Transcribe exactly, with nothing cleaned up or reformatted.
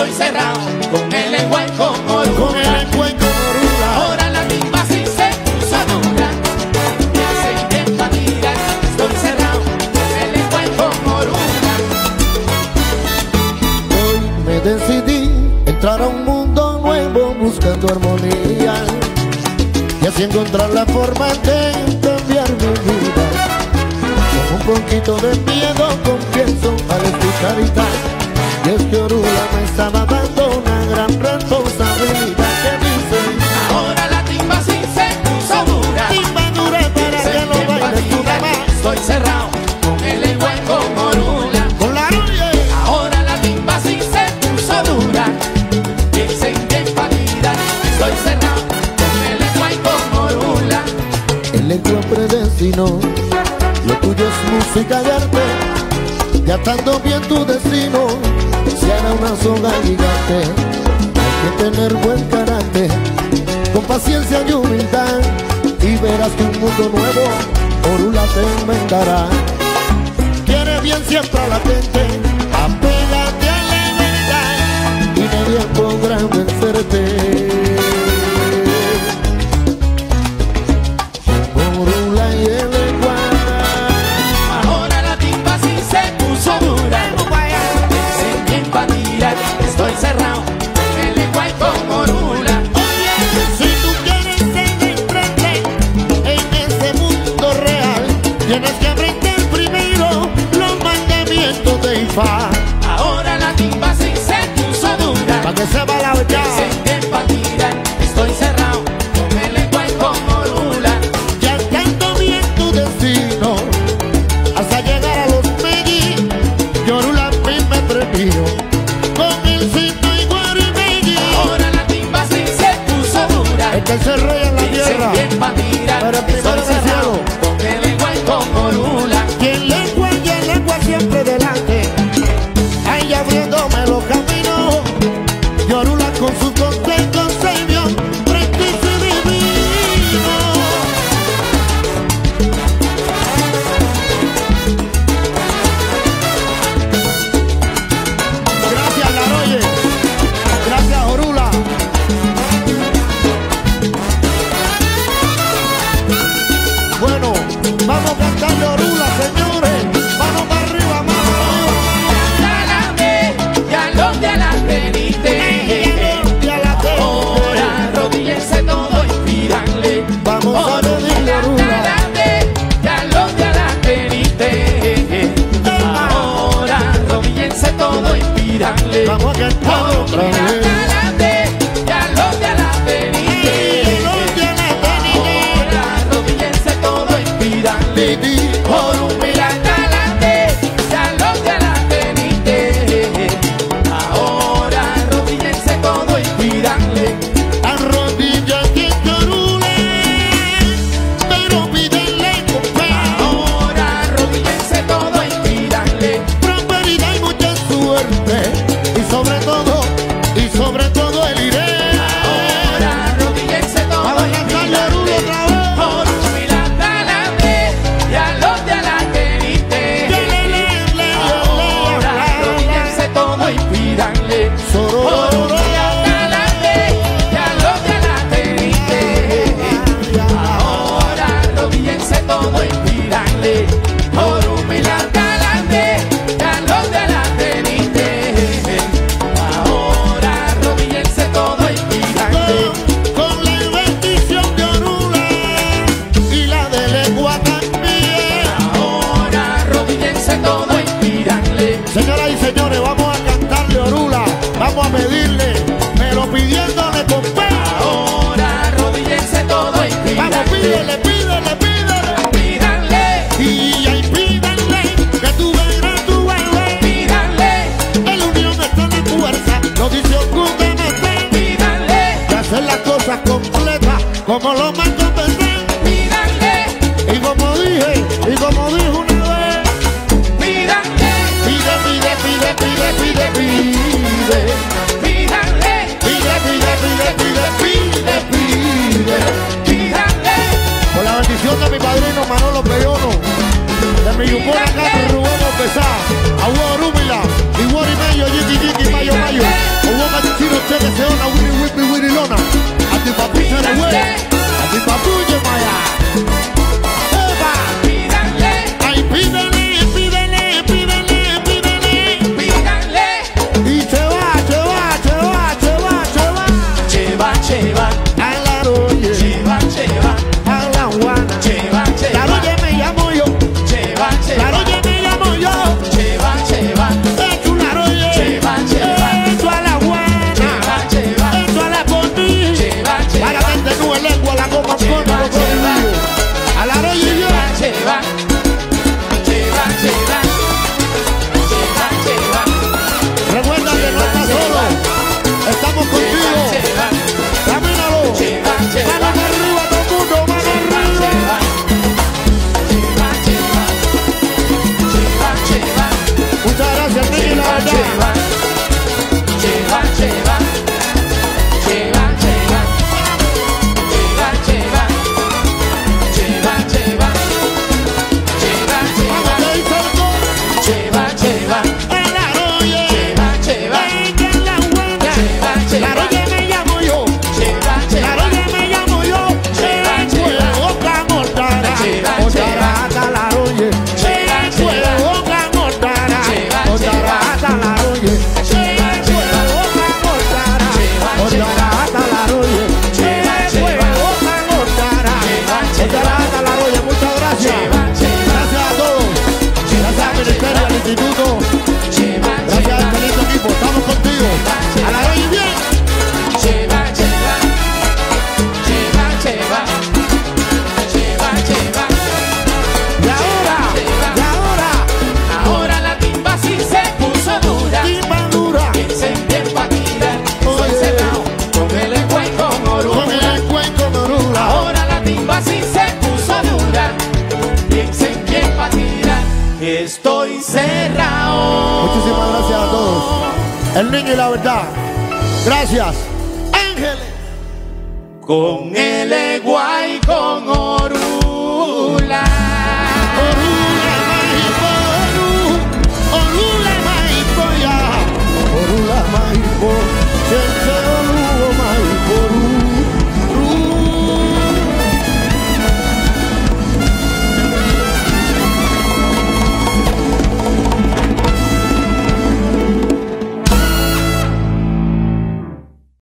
estoy cerrado con el lenguaje con orula. Con el lenguaje con orula. Ahora la timba sí se puso dura. Se intenta tirar, estoy cerrado con el lenguaje con orula. Hoy me decidí entrar a un mundo nuevo buscando armonía y así encontrar la forma de cambiar mi vida. Con un poquito de miedo confieso al escuchar y tal, y es que Orula me estaba dando una gran responsabilidad que dice: ahora la timba sí se puso dura. Timba dura para que lo bailes tú nada más. Estoy cerrado con el lenguaje con orula. Con la rulla. Ahora la timba sí se puso dura. Dicen que pa' tirar, estoy cerrado con el lenguaje con orula. El lenguaje predestinó, lo tuyo es música de arte, y atando bien tu destino se hará una soga gigante. Hay que tener buen carácter, con paciencia y humildad, y verás que un mundo nuevo Orula te inventará. Quiere bien siempre a la gente, apégate a la verdad, y nadie podrá vencerte. Orula y el estoy cerrado con el lenguaje con orula. Oye, si tú quieres ser enfrente en este mundo real, tienes que aprender primero los mandamientos de Ifá. Ahora la timba sí se puso dura. Pa' que se va la verdad. Dicen que pa' tirar, estoy cerrado con el lenguaje con orula. Y atando bien tu destino hasta llegar a los Megui, y Orula a mí me prepiro con el signo y Guarimegui. Ahora la timba sí se puso dura. El tercer rey en la tierra, dicen que pa' tirar, pero el primero estoy en el cerrado cielo. con el lenguaje con orula. Y el lengua y el lengua siempre delante, ahí abriéndome los caminos, y Orula con sus consejos se vio recticio y divino. Gracias Laroye, gracias Orula. Bueno, vamos a cantarle a Orula, señores. Vamos para arriba, mano Adelante, ya los de la penite. Ahora arrodíllense todo y pídanle. Vamos a pedirle a Orula. Adelante, ya los de la penite. Ahora arrodíllense todo y pídanle. Vamos a cantar otra vez. Adelante, ya los de la penite. Ahora arrodíllense todo y pídanle. Por un milagro adelante, ya los de la penite. Ahora arrodíllense todo y pídanle. Arrodíllate en Orula, pero pídenle con fe. Ahora arrodíllense todo y pídanle. Prosperidad y mucha suerte, y sobre todo, y sobre todo el iré. Ahora arrodíllense todo Vamos a y cantarle a Orula pídanle. otra vez. Por un milagro adelante, ya los de la penite. Ahora arrodíllense todo y pídanle. Por un milagro adelante, ya los de la penite. Ahora arrodíllense todo y pídanle. Por un milagro adelante, ya los de la penite. Ahora arrodíllense todo y pídanle. Con la bendición de Orula y la de lengua también. Ahora arrodíllense todo y pídanle. Señoras y señores, vamos a cantarle a Orula, vamos a pedirle, pero pidiéndole con fe. Ahora arrodíllense todo y pídanle. Vamos, pídele, pídele, pídele. Pídanle, Y ahí pídanle, que tú verás tu bebé. pídanle, El unión está en la fuerza, lo dice Ocúndeme, pídanle, que hacer las cosas completas, como lo más convencen. pídanle, Y como dije, y como dijo una vez, pídanle, pide, pide, pide, pide, pide, pide. pídanle, Pide, pide, pide, pide, pide, pide. pídanle. Con la bendición de mi padrino Manolo Peyono, de mi yupona acá, Rubén Pesá, a Hugo Rúmila, y Wari Mayo, Yiki Yiki, Mayo Mayo, de güey. Así papuche para allá. ¡Eva! Pídanle, ¡Ay, pídele, pídele, pídele, pídele! pídanle. Y se va, se va, se va, se va, se va. Cheva, cheva, A la roye, cheva, cheva, a la guana. cheva, La cheva, roye me llamo yo. cheva, La cheva, roye me llamo yo. cheva, cheva, Esto la roye. Cheva, cheva. Esto a la guana. cheva, cheva, Esto a la poni. cheva, Para cheva, que te nube lengua la copa con Cheva, los cheva. codillos. A la roye y yo. cheva, cheva, cheva, cheva, cheva, Recuerda que no estás solo. Estamos contigo. cheva, Camínalo. cheva, cheva, Manos arriba, todo el mundo, manos arriba. cheva, cheva, cheva, cheva, Muchas gracias, Nicky, la cheva, verdad. cheva, cheva, cheva, cheva, cheva, cheva, cheva, cheva, cheva, cheva, Vamos, que dice el coro. cheva, cheva, A la roye. cheva, cheva, Ella es la buena. cheva, La cheva, roye me llamo yo. cheva, La cheva, roye me llamo yo. Cheva, Eh, cheva. Otra mortara. Cheva, Otra hasta la roye. Cheva, Eh, cheva. Otra mortara. Cheva, Otra cheva. hasta la roye. Cheva, Eh, cheva. Otra mortara. Cheva, Otra cheva. hasta la roye. Cheva, Eh, cheva. Otra mortara. Cheva, cheva. Otra hasta la roye. Muchas gracias. Cheva, cheva. Gracias a todos. Gracias al Ministerio, al Instituto. cheva, Gracias a este lindo equipo. Estamos contigo. A la roye bien. cheva, cheva, cheva, cheva, cheva, cheva. Y ahora, y ahora, Ahora la timba sí se puso dura. timba dura. Encendí en patida, soy Oye. cenao, con el encuentro con Con orura. el cuenco Norula. Ahora la timba sí se puso dura. Y encendí en patida, estoy cerrado. Muchísimas gracias a todos. El niño y la verdad. Gracias. Ángeles. Con el eguay con orura.